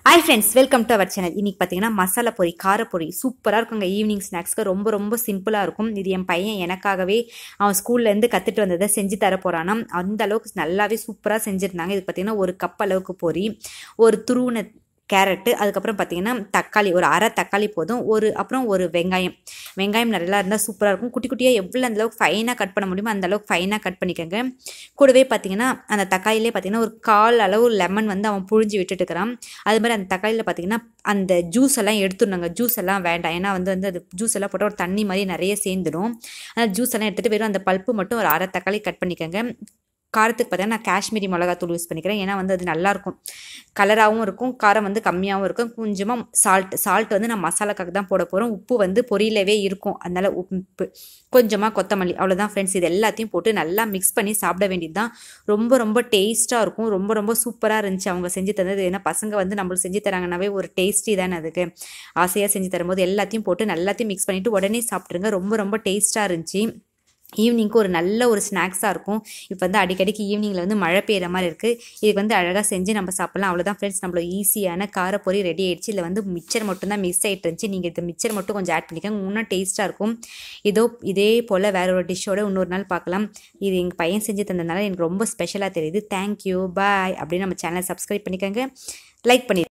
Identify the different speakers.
Speaker 1: Hi friends, welcome to our channel. இன்னைக்கு பாத்தீங்கன்னா மசாலா பொரி, கார பொரி சூப்பரா இருக்குங்க. ஈவினிங் ஸ்நாக்ஸ்க்கு ரொம்ப சிம்பிளா இருக்கும். இது என் பையன் எனக்காகவே அவன் ஸ்கூல்ல இருந்து கத்துட்டு வந்ததை செஞ்சு தர போறானாம். அந்த அளவுக்கு நல்லாவே சூப்பரா செஞ்சிருந்தாங்க. இது பாத்தீங்கன்னா ஒரு கப் அளவுக்கு பொரி, ஒரு துருவன கேரட்டு, அதுக்கப்புறம் பார்த்தீங்கன்னா தக்காளி, ஒரு அரை தக்காளி போதும், அப்புறம் ஒரு வெங்காயம் நல்லா இருந்தால் சூப்பராக இருக்கும். குட்டி குட்டியாக எவ்வளோ அந்தளவுக்கு ஃபைனாக கட் பண்ண முடியுமோ அந்தளவுக்கு ஃபைனாக கட் பண்ணிக்கோங்க. கூடவே பார்த்தீங்கன்னா அந்த தக்காளியிலே பார்த்தீங்கன்னா ஒரு கால் அளவு லெமன் வந்து அவன் புழிஞ்சு விட்டுட்டுக்கிறான். அது மாதிரி அந்த தக்காளியில் பார்த்தீங்கன்னா அந்த ஜூஸ் எல்லாம் எடுத்துடணுங்க. ஜூஸ் எல்லாம் வேண்டாம், ஏன்னா வந்து அது ஜூஸ் எல்லாம் போட்டால் ஒரு தண்ணி மாதிரி நிறைய சேர்ந்துடும். அந்த ஜூஸ் எல்லாம் எடுத்துகிட்டு வெறும் அந்த பல்ப்பு மட்டும் ஒரு அரை தக்காளி கட் பண்ணிக்கோங்க. காரத்துக்கு பார்த்தீங்கன்னா நான் காஷ்மீரி மிளகாத்தூள் யூஸ் பண்ணிக்கிறேன், ஏன்னா வந்து அது நல்லாயிருக்கும், கலராகவும் இருக்கும், காரம் வந்து கம்மியாகவும் இருக்கும். கொஞ்சமாக சால்ட் வந்து நான் மசாலாக்காக தான் போட போகிறோம். உப்பு வந்து பொரியலவே இருக்கும், அதனால் உப்பு, கொஞ்சமாக கொத்தமல்லி, அவ்வளோதான் ஃப்ரெண்ட்ஸ். இது எல்லாத்தையும் போட்டு நல்லா மிக்ஸ் பண்ணி சாப்பிட வேண்டியது தான். ரொம்ப டேஸ்ட்டாக இருக்கும். ரொம்ப சூப்பராக இருந்துச்சு அவங்க செஞ்சு தந்தது. ஏன்னா பசங்க வந்து நம்மளுக்கு செஞ்சு தராங்கன்னாவே ஒரு டேஸ்டி தானே, அதுக்கு ஆசையாக செஞ்சு தரும்போது எல்லாத்தையும் போட்டு எல்லாத்தையும் மிக்ஸ் பண்ணிவிட்டு உடனே சாப்பிட்ருங்க. ரொம்ப டேஸ்ட்டாக இருந்துச்சு. ஈவினிங்க்கு ஒரு நல்ல ஒரு ஸ்நாக்ஸாக இருக்கும். இப்போ வந்து அடிக்கடிக்கு ஈவினிங்கில் வந்து மழை பெய்கிற மாதிரி இருக்குது. இதுக்கு வந்து அழகாக செஞ்சு நம்ம சாப்பிட்லாம். அவ்வளோதான் ஃப்ரெண்ட்ஸ், நம்மளோட ஈஸியான காரப்பொரி ரெடி ஆகிடுச்சு. இதில் வந்து மிக்சர் மட்டும்தான் மிக்ஸ் ஆகிட்டு இருந்துச்சு. நீங்கள் இந்த மிக்சர் மட்டும் கொஞ்சம் ஆட் பண்ணிக்கோங்க, இன்னும் டேஸ்ட்டாக இருக்கும். இதே போல் வேற ஒரு டிஷ்ஷோட இன்னொரு நாள் பார்க்கலாம். இது எங்கள் பையன் செஞ்சு தந்ததுனால எனக்கு ரொம்ப ஸ்பெஷலாக தெரியுது. Thank you, bye. அப்படின்னு நம்ம சேனலை சப்ஸ்கிரைப் பண்ணிக்கோங்க, லைக் பண்ணி